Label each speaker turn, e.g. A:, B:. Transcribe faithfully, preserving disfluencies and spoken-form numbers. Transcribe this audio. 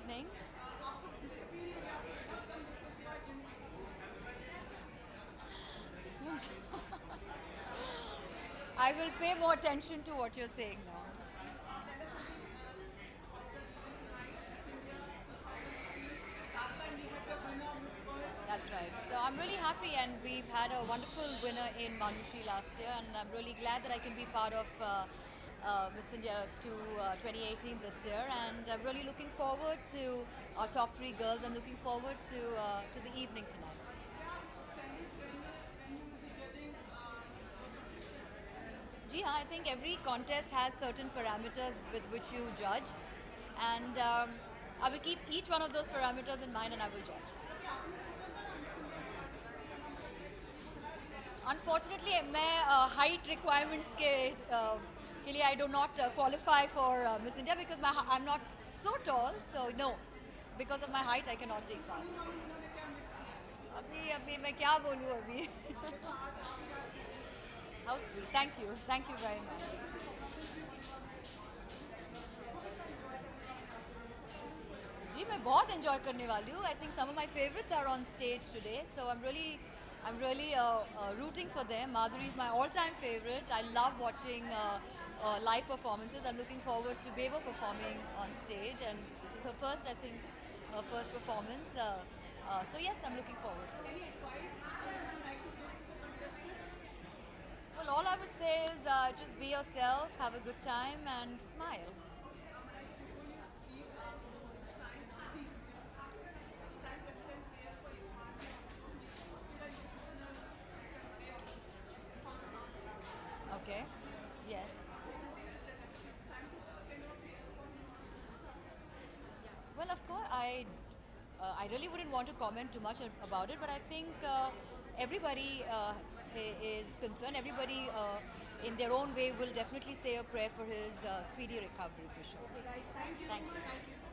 A: evening. I will pay more attention to what you're saying now. That's right. So I'm really happy, and we've had a wonderful winner in Manushi last year, and I'm really glad that I can be part of uh, uh, Miss India to uh, twenty eighteen this year, and I'm really looking forward to our top three girls. I'm looking forward to uh, to the evening tonight. Ji haan, I think every contest has certain parameters with which you judge, and um, I will keep each one of those parameters in mind, and I will judge. Unfortunately, मैं height requirements के uh, के लिए I do not uh, qualify for uh, Miss India because my I'm not so tall, so no, because of my height I cannot take part. अभी अभी मैं क्या बोलूँ अभी? How sweet. Thank you. Thank you very much. जी मैं बहुत enjoy करने वाली हूँ. I think some of my favorites are on stage today, so I'm really, I'm really uh, uh, rooting for them. Madhuri is my all-time favorite. I love watching uh, uh, live performances. I'm looking forward to Bebo performing on stage, and this is her first, I think, her first performance. Uh, uh, so yes, I'm looking forward to it. Well, all I would say is uh, just be yourself, have a good time, and smile. Okay. Yes. Well, of course, I uh, I really wouldn't want to comment too much about it, but I think uh, everybody uh, is concerned. Everybody, uh, in their own way, will definitely say a prayer for his uh, speedy recovery for sure.
B: Okay, guys, thank you so
A: Thank
B: much.
A: you.